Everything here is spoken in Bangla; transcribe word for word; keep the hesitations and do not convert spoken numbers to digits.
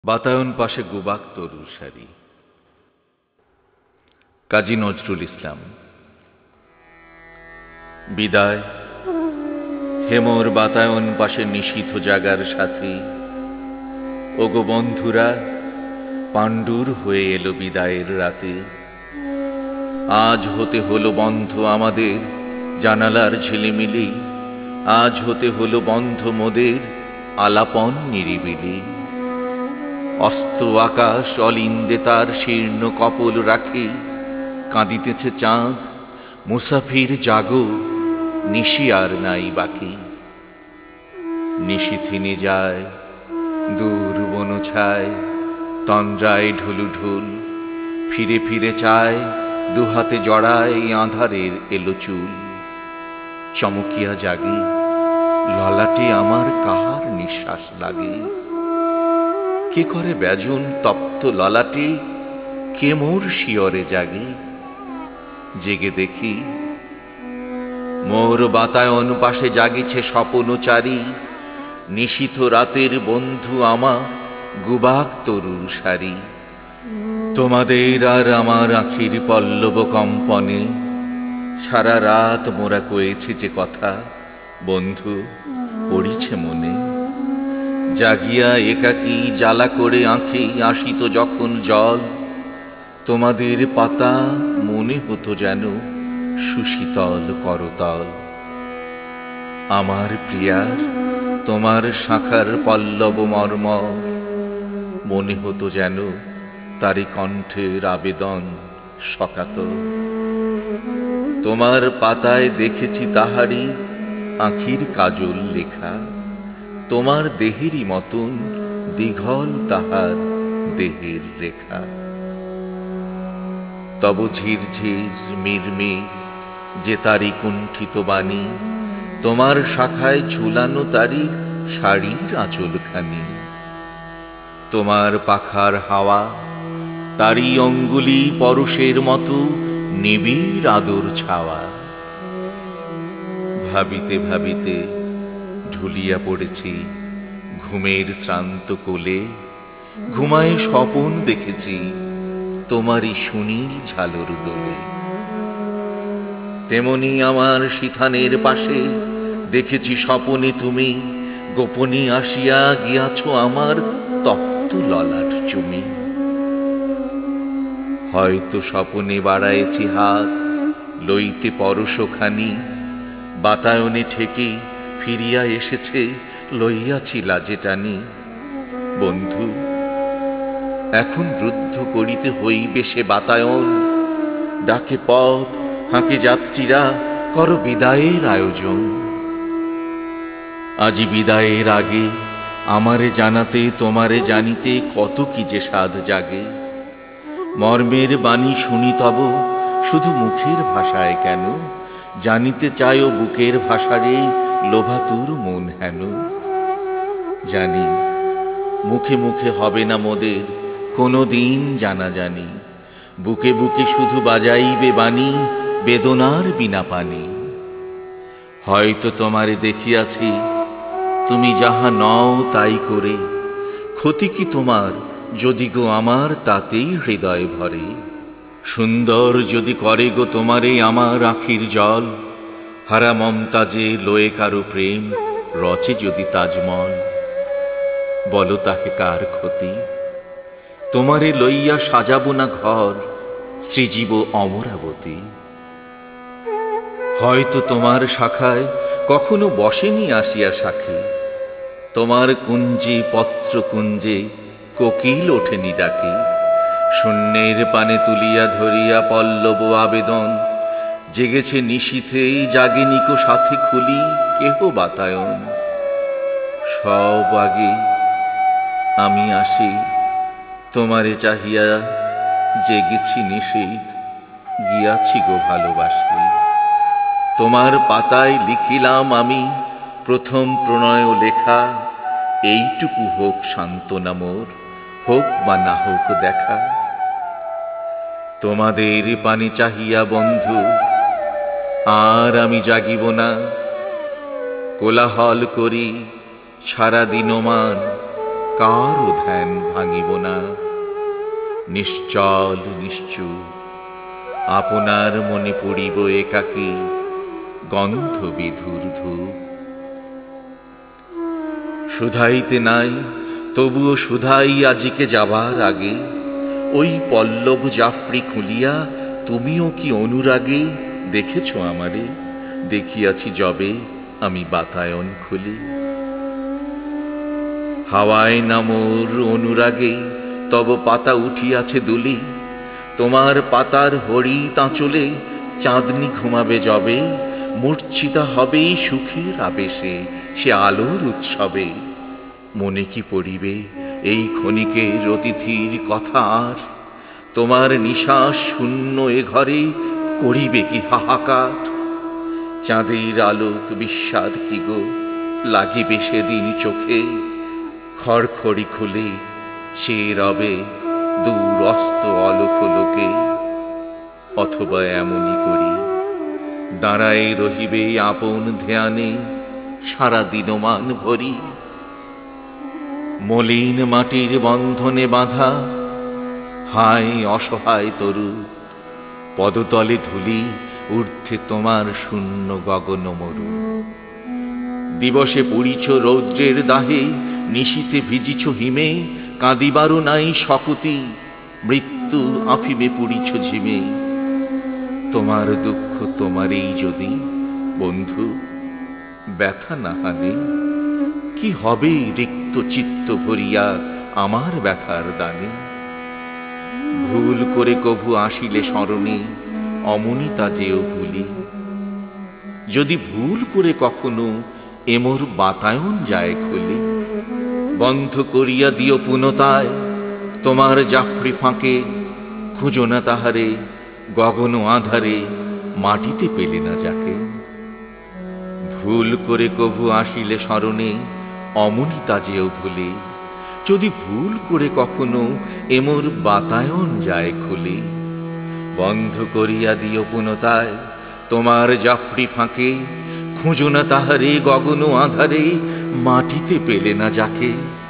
বাতায়ন পাশে গুবাক তরুর সারি। কাজী নজরুল ইসলাম। বিদায় হেমোর বাতায়ন পাশে নিশীথ জাগার সাথী। ওগো বন্ধুরা, পাণ্ডুর হয়ে এলো বিদায়ের রাতে। আজ হতে হলো বন্ধ আমাদের জানালার ঝিলিমিলি। আজ হতে হলো বন্ধ মোদের আলাপন নিরিবিলি। অস্ত আকাশ অলিন্দে তার শীর্ণ কপল রাখি। কাঁদিতেছে চাঁদ, মুসাফির জাগো, নিশি আর নাই বাকি। নিশি থিনে যায় দূর বন ছায়, তন্দ্রায় ঢুলু ঢুল। ফিরে ফিরে চায়, দুহাতে জড়ায় আঁধারের এলো চুল। চমকিয়া জাগি, ললাটে আমার কাহার নিঃশ্বাস লাগে। কে করে ব্যাজুন তপ্ত ললাটে, কে মোর শিয়রে জাগে। জেগে দেখি মোর বাতায়ন পাশে জাগিছে স্বপনচারী। নিশীথ রাতের বন্ধু আমার গুবাক তরুর সারি। তোমাদের আর আমার আখির পল্লব কম্পনে সারা রাত মোরা কয়েছি যে কথা, বন্ধু পড়িছে মনে। জাগিয়া একাকী জ্বালা করে আঁখি আসিত যখন জল, তোমাদের পাতা মনে হতো যেন সুশীতল করতল। আমার প্রিয়ার তোমার শাখার পল্লব মর্মর, মনে হতো যেন তারি কণ্ঠের আবেদন সকাতর। তোমার পাতায় দেখেছি তাহারি আঁখির কাজল লেখা। তোমার দেহেরই মতন দীঘল তাহার দেহের রেখা। তব ঝিরঝির মিরমির যে তারি কুণ্ঠিত বাণী, তোমার শাখায় ঝুলানো তারি শাড়ির আঁচলখানি। তোমার পাখার হাওয়া তারি অঙ্গুলি পরশের মতো নিবিড় আদর ছাওয়া। ভাবিতে ভাবিতে ঢুলিয়া পড়েছি ঘুমের শ্রান্ত কোলে। ঘুমায় স্বপন দেখেছি তোমারই সুনীল ঝালর দোলে। তেমনি আমার সিথানের পাশে দেখেছি স্বপনে তুমি গোপনে আসিয়া গিয়াছ আমার তপ্ত ললাট চুমি। হয়তো স্বপনে বাড়ায়েছি হাত লইতে পরশখানি। বাতায়নে ঠেকে ফিরিয়া এসেছে লইয়াছি লাজে টানি। বন্ধু, এখন রুদ্ধ করিতে হইবে সে বাতায়ন। ডাকে পথ হাঁকে যাত্রীরা, কর বিদায়ের আয়োজন। আজি বিদায়ের আগে আমারে জানাতে তোমারে জানিতে কত কি যে সাধ জাগে। মর্মের বাণী শুনি তব শুধু মুখের ভাষায় কেন, জানিতে চায়ও বুকের ভাষারে লোভাতুর মন হেন। জানি মুখে মুখে হবে না মোদের কোনো দিন জানা জানি। বুকে বুকে শুধু বাজাইবে বাণী বেদনার বিনা পানি। হয়তো তোমারে দেখিয়াছি তুমি যাহা নও তাই করে। ক্ষতি কি তোমার যদি গো আমার তাতেই হৃদয় ভরে। সুন্দর যদি করে গো তোমারে আমার আখির জল। হারা মমতাজে লয়ে কারো প্রেম রচে যদি তাজমল। বলো তাহে কার ক্ষতি, তোমারে লইয়া সাজাবো না ঘর সৃজিব অমরাবতী। হয়তো তোমার শাখায় কখনো বসেনি আসিয়া সাক্ষী। তোমার কুঞ্জে পত্র কুঞ্জে কোকিল ওঠেনি ডাকি। শূন্যের পানে তুলিয়া ধরিয়া পল্লব আবেদন। জেগেছে নিশীথে জাগেনিকো সাথে খুলি কেহ বাতায়ন। সব আগে আমি আসি তোমারে চাহিয়া, জেগেছি নিশীথ গিয়াছি গো ভালোবাসি। তোমার পাতায় লিখিলাম আমি প্রথম প্রণয় লেখা। এইটুকু হোক সান্ত্বনা মোর, হোক বা না হোক দেখা। তোমাদের পানে চাহিয়া বন্ধু আর আমি জাগিব না। কোলাহল করি সারা দিনমান কারও ধ্যান ভাঙিব না। নিশ্চল নিশ্চুপ আপনার মনে পড়িব একাকী গন্ধ বিধুর ধূপ। শুধাইতে নাই তবুও শুধাই আজিকে যাবার আগে, ওই পল্লব জাফরি খুলিয়া তুমিও কি অনুরাগে দেখেছ আমারে? দেখিয়াছি যবে আমি বাতায়ন খুলি। হাওয়ায় না মোর অনুরাগে তব পাতা উঠিয়াছে দুলি, তোমার পাতার হরি তাঁচলে চাঁদনি ঘুমাবে যবে, মূর্ছিতা হবে সুখের আবেশে সে আলোর উৎসবে। মনে কি পড়িবে এই ক্ষণিকের অতিথির কথা আর? তোমার নিশ্বাস শূন্য এ ঘরে করিবে কি হাহাকার? চাঁদের আলোক বিস্বাদ কি গো লাগিবে সেদিন চোখে, খড়খড়ি খুলে সে রবে দূর অস্ত অলোক লোকে। অথবা এমনই করি দাঁড়ায় রহিবে আপন ধ্যানে সারা দিনমান ভরি, মলিন মাটির বন্ধনে বাঁধা হায় অসহায় তরু, পদতলে ধুলি ঊর্ধ্বে তোমার শূন্য গগন মরু। দিবসে পুড়িছ রৌদ্রের দাহে, নিশীতে ভিজিছ হিমে, কাঁদিবারও নাই শকুতি, মৃত্যু আফিমে পুড়িছ ঝিমে। তোমার দুঃখ তোমারই যদি বন্ধু ব্যথা না হানে, কি হবে রিক্ত চিত্ত ভরিয়া আমার ব্যথার দানে? ভুল করে কভু আসিলে স্মরণে অমনি তা যেও ভুলি, যদি ভুল করে কখনো এমোর বাতায়ন যায় খুলি। বন্ধ করিয়া দিও পুনতায় তোমার জাফরি ফাঁকে, খুঁজো না তাহারে গগন আধারে মাটিতে পেলে না যাকে। ভুল করে কভু আসিলে স্মরণে অমনি তা যেও ভুলি, যদি ভুল করে কখনো এমোর বাতায়ন যায় খুলি। বন্ধ করিয়া দিও পুনতায় তোমার জাফরি ফাঁকে, খুঁজো না তাহারে গগন আধারে মাটিতে পেলে না যাকে।